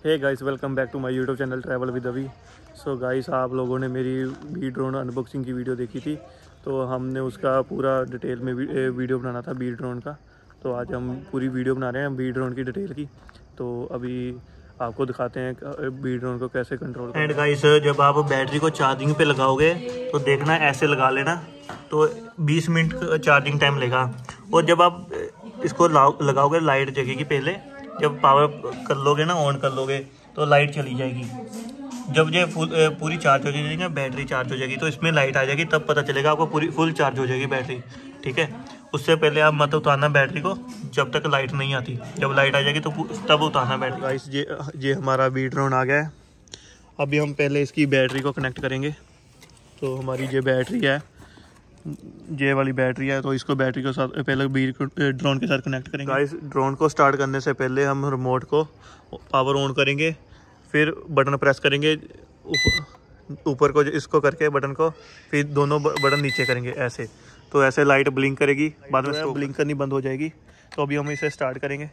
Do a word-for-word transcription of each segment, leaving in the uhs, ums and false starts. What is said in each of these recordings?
Hey guys, welcome back to my YouTube channel travel with Abhi. So guys, आप लोगों ने मेरी बी ड्रोन अनबॉक्सिंग की वीडियो देखी थी, तो हमने उसका पूरा डिटेल में वीडियो बनाना था बी ड्रोन का। तो आज हम पूरी वीडियो बना रहे हैं बी ड्रोन की डिटेल की। तो अभी आपको दिखाते हैं बी ड्रोन को कैसे कंट्रोल करना है। एंड गाइस, जब आप बैटरी को चार्जिंग पे लगाओगे तो देखना ऐसे लगा लेना, तो बीस मिनट चार्जिंग टाइम लेगा। और जब आप इसको लगाओगे लाइट जगेगी, पहले जब पावर कर लोगे ना, ऑन कर लोगे तो लाइट चली जाएगी। जब ये फुल पूरी चार्ज हो जाएगी, बैटरी चार्ज हो जाएगी, तो इसमें लाइट आ जाएगी, तब पता चलेगा आपको पूरी फुल चार्ज हो जाएगी बैटरी। ठीक है, उससे पहले आप मत उतारना बैटरी को जब तक लाइट नहीं आती। जब लाइट आ जाएगी तो तब उतारना बैटरी। गाइस, ये ये हमारा बी ड्रोन आ गया है। अभी हम पहले इसकी बैटरी को कनेक्ट करेंगे। तो हमारी ये बैटरी है, ये वाली बैटरी है, तो इसको बैटरी के साथ पहले बी ड्रोन के साथ कनेक्ट करेंगे। गाइस, ड्रोन को स्टार्ट करने से पहले हम रिमोट को पावर ऑन करेंगे, फिर बटन प्रेस करेंगे ऊपर को, इसको करके बटन को, फिर दोनों बटन नीचे करेंगे ऐसे। तो ऐसे लाइट ब्लिंक करेगी, बाद में ब्लिंक करनी बंद हो जाएगी। तो अभी हम इसे स्टार्ट करेंगे।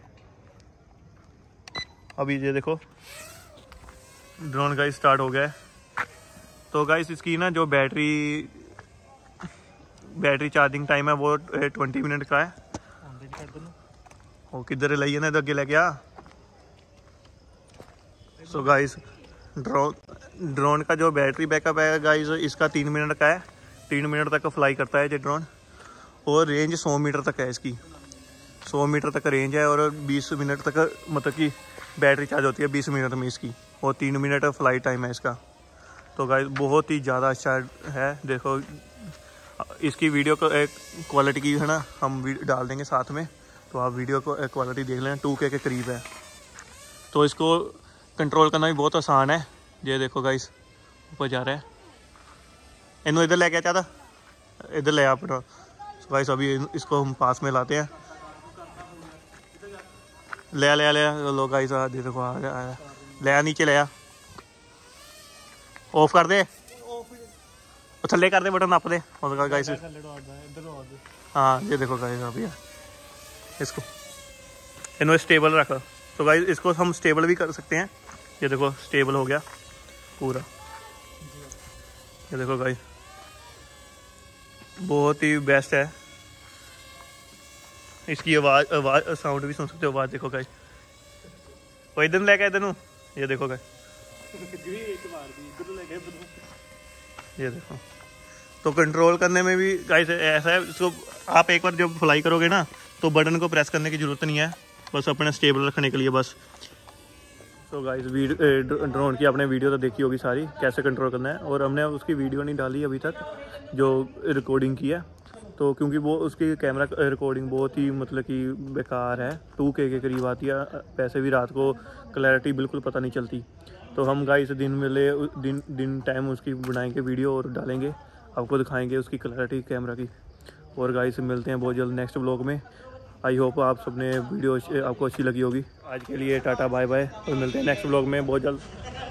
अभी ये देखो ड्रोन गाइस स्टार्ट हो गया है। तो गाइस, इसकी ना जो बैटरी बैटरी चार्जिंग टाइम है वो ट्वेंटी मिनट का है। वो किधर लाइए ना, अगे लेके आ। सो गाइस, ड्रोन ड्रोन का जो बैटरी बैकअप है गाइस, इसका तीन मिनट का है। तीन मिनट तक फ्लाई करता है ये ड्रोन, और रेंज सौ मीटर तक है इसकी। सौ मीटर तक रेंज है, और बीस मिनट तक मतलब कि बैटरी चार्ज होती है बीस मिनट में इसकी, और तीन मिनट फ्लाई टाइम है इसका। तो गाइस, बहुत ही ज़्यादा अच्छा है। देखो, इसकी वीडियो को एक क्वालिटी की है ना, हम डाल देंगे साथ में, तो आप वीडियो को एक क्वालिटी देख लें, टू के के करीब है। तो इसको कंट्रोल करना भी बहुत आसान है। ये देखो गाइस, ऊपर जा रहा है, इन्हों इधर लेके चाहता, इधर ले आप। तो गाइस, अभी इसको हम पास में लाते हैं। ले आ ले आ ले आ लो गाइस, आ देखो आ गया, ले आ नीचे ले आ, ऑफ कर दे, थल्ले कर दे, बटन नप दे गाइस। हाँ, ये देखो गाइस, अभी इसको इन्होंने स्टेबल रखा। तो गाइस, इसको हम स्टेबल भी कर सकते हैं। ये देखो स्टेबल हो गया पूरा। ये देखो गाइस, बहुत ही बेस्ट है। इसकी आवाज़ आवाज़ साउंड भी सुन सकते हो। आवाज़ देखो गाइस, वो इधर लेके इधर। ये देखो गाइस, ये देखो। तो कंट्रोल करने में भी गाइस ऐसा है, इसको आप एक बार जब फ्लाई करोगे ना, तो बटन को प्रेस करने की ज़रूरत नहीं है, बस अपने स्टेबल रखने के लिए बस। तो गाइस, ड्रोन की आपने वीडियो तो देखी होगी सारी, कैसे कंट्रोल करना है। और हमने उसकी वीडियो नहीं डाली अभी तक जो रिकॉर्डिंग की है, तो क्योंकि वो उसकी कैमरा रिकॉर्डिंग बहुत ही मतलब कि बेकार है, टू के के करीब आती है। वैसे भी रात को क्लैरिटी बिल्कुल पता नहीं चलती। तो हम गाइस दिन में ले दिन दिन टाइम उसकी बनाएंगे वीडियो और डालेंगे, आपको दिखाएंगे उसकी क्लैरिटी कैमरा की। और गाइस, मिलते हैं बहुत जल्द नेक्स्ट व्लॉग में। आई होप आप सबने वीडियो आपको अच्छी लगी होगी। आज के लिए टाटा बाय बाय, और मिलते हैं नेक्स्ट व्लॉग में बहुत जल्द।